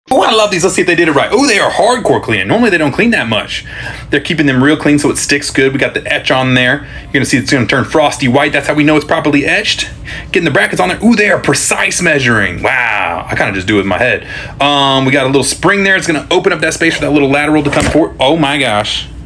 Oh, I love these. Let's see if they did it right. Oh, they are hardcore clean. Normally, they don't clean that much. They're keeping them real clean so it sticks good. We got the etch on there. You're going to see it's going to turn frosty white. That's how we know it's properly etched. Getting the brackets on there. Ooh, they are precise measuring. Wow. I kind of just do it with my head. We got a little spring there. It's going to open up that space for that little lateral to come forward. Oh, my gosh.